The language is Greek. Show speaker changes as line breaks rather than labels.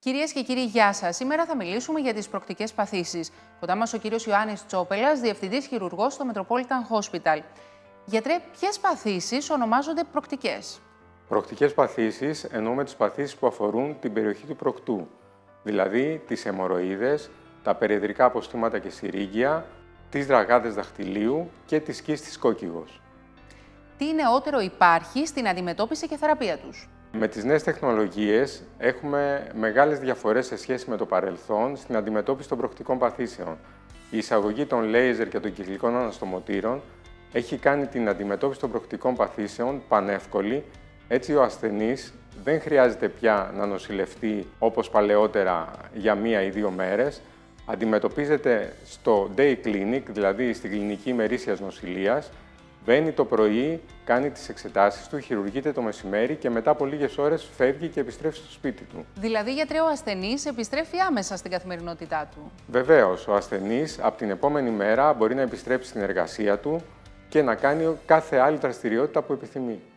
Κυρίες και κύριοι, γεια σας. Σήμερα θα μιλήσουμε για τις προκτικές παθήσεις. Κοντά μας ο κύριος Ιωάννης Τσόπελας, διευθυντής χειρουργός στο Metropolitan Hospital. Γιατρέ, ποιες παθήσεις ονομάζονται προκτικές?
Προκτικές παθήσεις εννοούμε τις παθήσεις που αφορούν την περιοχή του προκτού, δηλαδή τις αιμορροίδες, τα περιεδρικά αποστήματα και συρρήγγια, τις δραγάδες δαχτυλίου και τη σκίστης κόκκιγος.
Τι νεότερο υπάρχει στην αντιμετώπιση και θεραπεία τους?
Με τις νέες τεχνολογίες έχουμε μεγάλες διαφορές σε σχέση με το παρελθόν στην αντιμετώπιση των προκτικών παθήσεων. Η εισαγωγή των λέιζερ και των κυκλικών αναστομωτήρων έχει κάνει την αντιμετώπιση των προκτικών παθήσεων πανεύκολη, έτσι ο ασθενής δεν χρειάζεται πια να νοσηλευτεί όπως παλαιότερα για 1 ή 2 μέρες. Αντιμετωπίζεται στο day clinic, δηλαδή στην κλινική ημερήσιας νοσηλείας, μπαίνει το πρωί, κάνει τις εξετάσεις του, χειρουργείται το μεσημέρι και μετά από λίγες ώρες φεύγει και επιστρέφει στο σπίτι του.
Δηλαδή, γιατρέ, ο ασθενής επιστρέφει άμεσα στην καθημερινότητά του?
Βεβαίως, ο ασθενής από την επόμενη μέρα μπορεί να επιστρέψει στην εργασία του και να κάνει κάθε άλλη δραστηριότητα που επιθυμεί.